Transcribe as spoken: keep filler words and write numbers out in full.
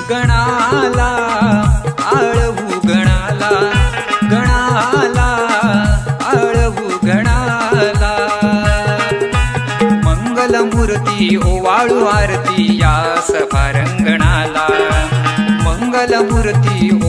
गणाला आळवू गणाला, गणाला आळवू गणाला। मंगलमूर्ती ओवाळू आरती या सभारंगणाला, मंगलमूर्ती